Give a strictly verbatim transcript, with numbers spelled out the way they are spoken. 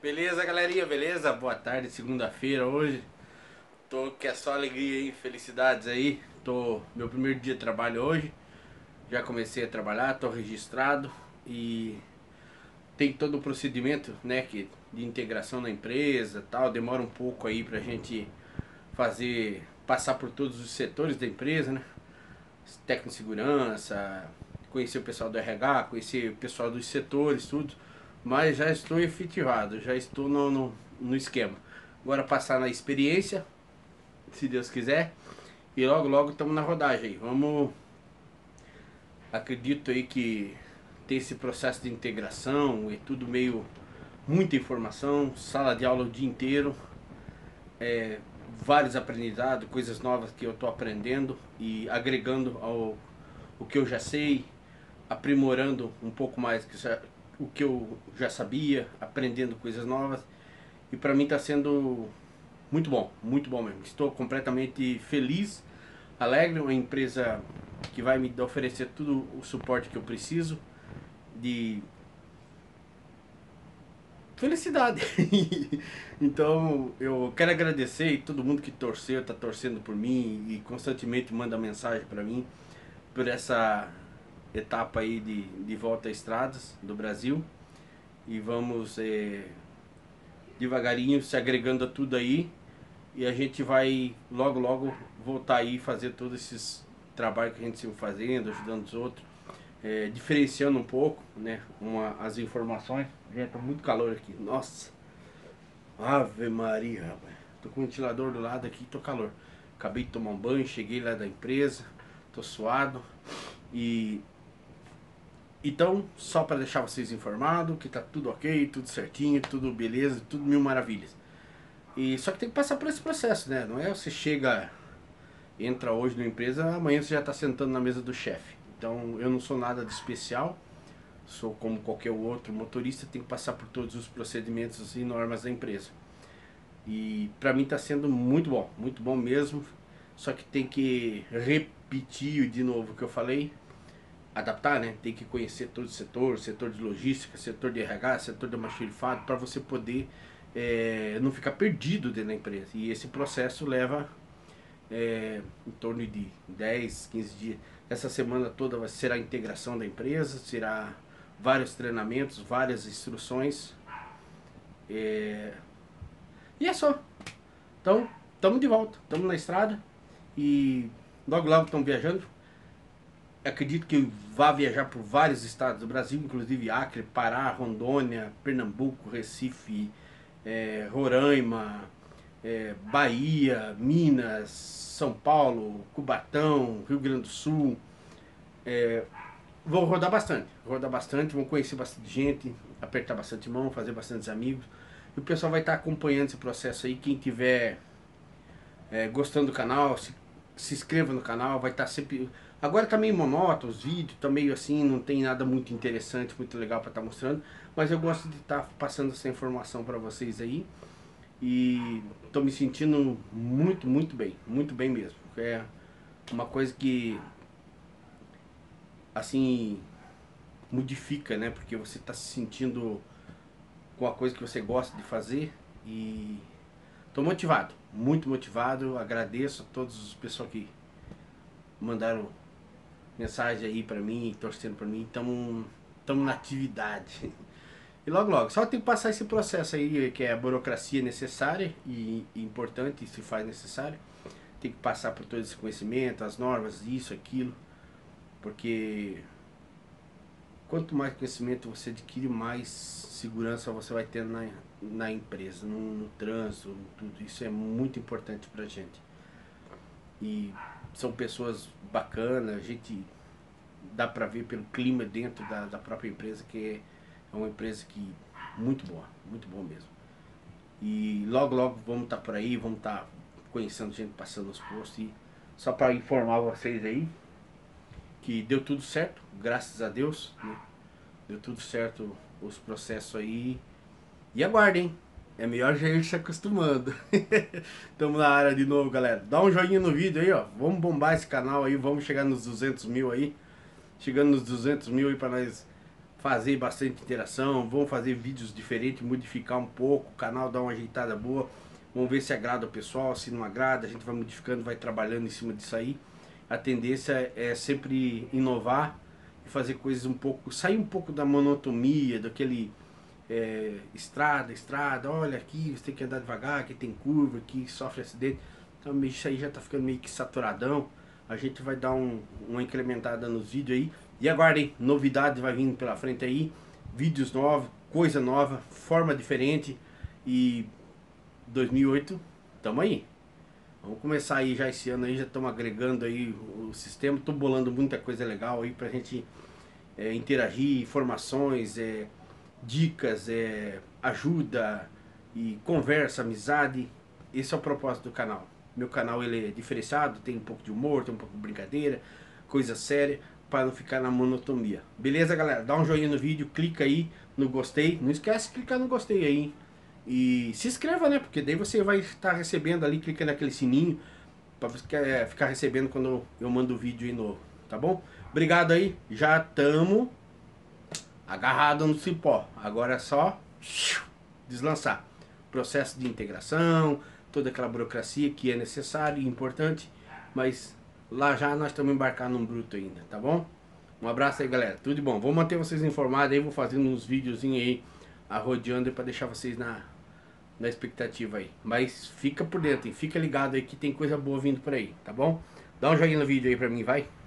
Beleza, galerinha? Beleza? Boa tarde, segunda-feira hoje. Tô que é só alegria aí, felicidades aí. Tô meu primeiro dia de trabalho hoje. Já comecei a trabalhar, tô registrado e tem todo o procedimento, né, que de integração na empresa, tal. Demora um pouco aí pra gente fazer passar por todos os setores da empresa, né? Técnico de segurança, conhecer o pessoal do R H, conhecer o pessoal dos setores, tudo. Mas já estou efetivado, já estou no, no, no esquema. Agora passar na experiência, se Deus quiser. E logo, logo estamos na rodagem aí. Vamos. Acredito aí que tem esse processo de integração, é tudo meio. Muita informação, sala de aula o dia inteiro, é, vários aprendizados, coisas novas que eu estou aprendendo e agregando ao o que eu já sei, aprimorando um pouco mais que já, o que eu já sabia, aprendendo coisas novas. E para mim está sendo muito bom, muito bom mesmo. Estou completamente feliz, alegre, uma empresa que vai me oferecer todo o suporte que eu preciso de felicidade. Então eu quero agradecer e todo mundo que torceu, está torcendo por mim e constantemente manda mensagem para mim por essa etapa aí de, de volta a estradas do Brasil. E vamos é, devagarinho se agregando a tudo aí. E a gente vai logo logo voltar aí e fazer todos esses trabalhos que a gente sempre fazendo, ajudando os outros, é, diferenciando um pouco, né, uma, as informações. Gente, tá muito calor aqui, nossa, Ave Maria, rapaz. Tô com o ventilador do lado aqui, tô calor. Acabei de tomar um banho, cheguei lá da empresa, tô suado. E então, só para deixar vocês informados que tá tudo ok, tudo certinho, tudo beleza, tudo mil maravilhas. E só que tem que passar por esse processo, né? Não é você chega, entra hoje na empresa, amanhã você já está sentando na mesa do chefe. Então eu não sou nada de especial, sou como qualquer outro motorista, tem que passar por todos os procedimentos e normas da empresa. E para mim está sendo muito bom, muito bom mesmo. Só que tem que repetir de novo o que eu falei, adaptar, né? Tem que conhecer todo o setor, setor de logística, setor de R H, setor de almoxarifado, para você poder é, não ficar perdido dentro da empresa. E esse processo leva é, em torno de dez, quinze dias. Essa semana toda vai ser a integração da empresa, será vários treinamentos, várias instruções. É, e é só. Então, estamos de volta, estamos na estrada e logo logo estamos viajando. Acredito que vá viajar por vários estados do Brasil, inclusive Acre, Pará, Rondônia, Pernambuco, Recife, é, Roraima, é, Bahia, Minas, São Paulo, Cubatão, Rio Grande do Sul. É, vou rodar bastante, vou rodar bastante, vou conhecer bastante gente, apertar bastante mão, fazer bastantes amigos. E o pessoal vai estar acompanhando esse processo aí. Quem tiver é, gostando do canal, se, se inscreva no canal, vai estar sempre. Agora tá meio monótono os vídeos, tá meio assim, não tem nada muito interessante, muito legal para estar mostrando, mas eu gosto de estar passando essa informação para vocês aí. E tô me sentindo muito, muito bem, muito bem mesmo. É uma coisa que assim modifica, né? Porque você tá se sentindo com a coisa que você gosta de fazer e tô motivado, muito motivado. Agradeço a todos os pessoal que mandaram mensagem aí pra mim, torcendo pra mim. Estamos na atividade. E logo logo, só tem que passar esse processo aí, que é a burocracia necessária e, e importante, e se faz necessário. Tem que passar por todo esse conhecimento, as normas, isso, aquilo. Porque quanto mais conhecimento você adquire, mais segurança você vai ter na, na empresa, no, no trânsito, tudo. Isso é muito importante pra gente. E são pessoas bacanas, a gente dá pra ver pelo clima dentro da, da própria empresa que é uma empresa que muito boa, muito boa mesmo. E logo logo vamos estar por aí, vamos estar conhecendo gente, passando os postos. E só para informar vocês aí que deu tudo certo, graças a Deus, né? Deu tudo certo os processos aí. E aguardem, é melhor já ir se acostumando. Estamos na área de novo, galera. Dá um joinha no vídeo aí, ó. Vamos bombar esse canal aí, vamos chegar nos duzentos mil aí. Chegando nos duzentos mil aí para nós fazer bastante interação, vamos fazer vídeos diferentes, modificar um pouco, o canal dá uma ajeitada boa, vamos ver se agrada o pessoal, se não agrada, a gente vai modificando, vai trabalhando em cima disso aí. A tendência é sempre inovar e fazer coisas um pouco, sair um pouco da monotonia, daquele é, estrada, estrada, olha aqui, você tem que andar devagar, aqui tem curva, aqui sofre acidente. Então isso aí já tá ficando meio que saturadão. A gente vai dar um, uma incrementada nos vídeos aí. E aguardem, novidade vai vindo pela frente aí. Vídeos novos, coisa nova, forma diferente. E dois mil e oito, tamo aí. Vamos começar aí já esse ano aí, já estamos agregando aí o sistema. Tô bolando muita coisa legal aí pra gente é, interagir, informações, é, dicas, é, ajuda e conversa, amizade. Esse é o propósito do canal. Meu canal ele é diferenciado, tem um pouco de humor, tem um pouco de brincadeira, coisa séria, para não ficar na monotonia. Beleza, galera? Dá um joinha no vídeo, clica aí no gostei. Não esquece de clicar no gostei aí, hein? E se inscreva, né? Porque daí você vai estar recebendo ali, clica naquele sininho para ficar, ficar recebendo quando eu mando o vídeo aí novo, tá bom? Obrigado aí, já tamo agarrado no cipó. Agora é só deslançar. Processo de integração, toda aquela burocracia que é necessário e importante, mas lá já nós estamos embarcando num bruto ainda, tá bom? Um abraço aí, galera. Tudo de bom. Vou manter vocês informados aí, vou fazendo uns videozinhos aí arrodeando para deixar vocês na, na expectativa aí. Mas fica por dentro, hein? Fica ligado aí que tem coisa boa vindo por aí, tá bom? Dá um joinha no vídeo aí pra mim, vai.